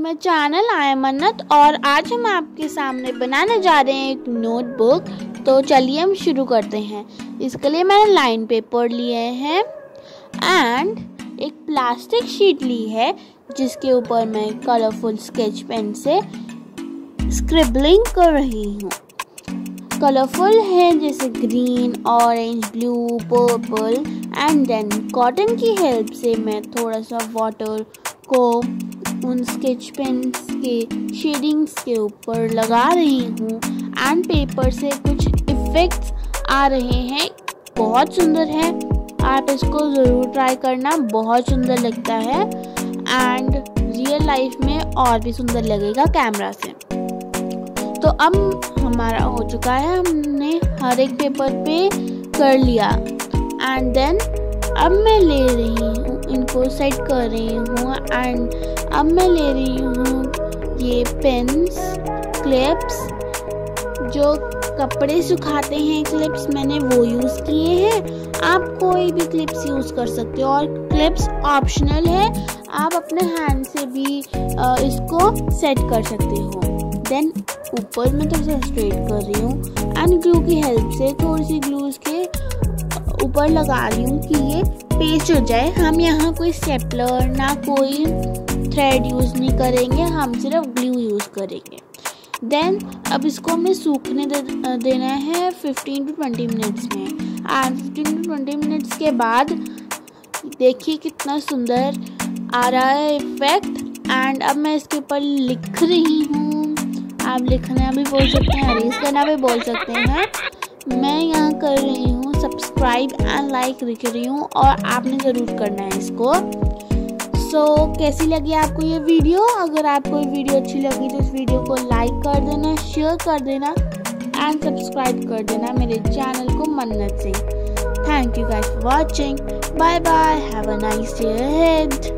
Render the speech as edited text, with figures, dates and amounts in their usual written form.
My channel. I am मन्नत और आज हम आपके सामने बनाने जा रहे हैं एक नोटबुक। तो चलिए हम शुरू करते हैं। इसके लिए मैंने लाइन पेपर लिए हैं एंड एक प्लास्टिक शीट ली है जिसके ऊपर मैं कलरफुल स्केच पेन से स्क्रिबलिंग कर रही हूँ। कलरफुल है जैसे green, orange, blue, purple and then cotton की हेल्प से मैं थोड़ा सा वाटर को उन स्केच पेन्स के शेडिंग्स के ऊपर लगा रही हूँ एंड पेपर से कुछ इफेक्ट्स आ रहे हैं। बहुत सुंदर है, आप इसको ज़रूर ट्राई करना, बहुत सुंदर लगता है एंड रियल लाइफ में और भी सुंदर लगेगा कैमरा से। तो अब हमारा हो चुका है, हमने हर एक पेपर पे कर लिया एंड देन अब मैं ले रही हूँ, इनको सेट कर रही हूँ एंड अब मैं ले रही हूँ ये पेन्स, क्लिप्स, जो कपड़े सुखाते हैं क्लिप्स मैंने वो यूज़ किए हैं। आप कोई भी क्लिप्स यूज़ कर सकते हो और क्लिप्स ऑप्शनल है, आप अपने हैंड से भी इसको सेट कर सकते हो। देन ऊपर मैं थोड़ा सा स्ट्रेट कर रही हूँ एंड ग्लू की हेल्प से थोड़ी सी ग्लू इसके ऊपर लगा रही हूँ कि ये पेस्ट हो जाए। हम यहाँ कोई स्टेपलर ना कोई थ्रेड यूज़ नहीं करेंगे, हम सिर्फ ग्लू यूज़ करेंगे। देन अब इसको हमें सूखने देना है 15 to 20 मिनट्स में एंड 15 to 20 मिनट्स के बाद देखिए कितना सुंदर आ रहा है इफेक्ट। एंड अब मैं इसके ऊपर लिख रही हूँ, आप लिखना भी बोल सकते हैं, अरेज करना भी बोल सकते हैं। मैं यहाँ कर रही हूँ सब्सक्राइब एंड लाइक लिख रही हूँ और आपने ज़रूर करना है इसको। सो कैसी लगी आपको ये वीडियो? अगर आपको ये वीडियो अच्छी लगी तो इस वीडियो को लाइक कर देना, शेयर कर देना एंड सब्सक्राइब कर देना मेरे चैनल को मन्नत से। Thank you guys for watching. Bye bye, have a nice day ahead.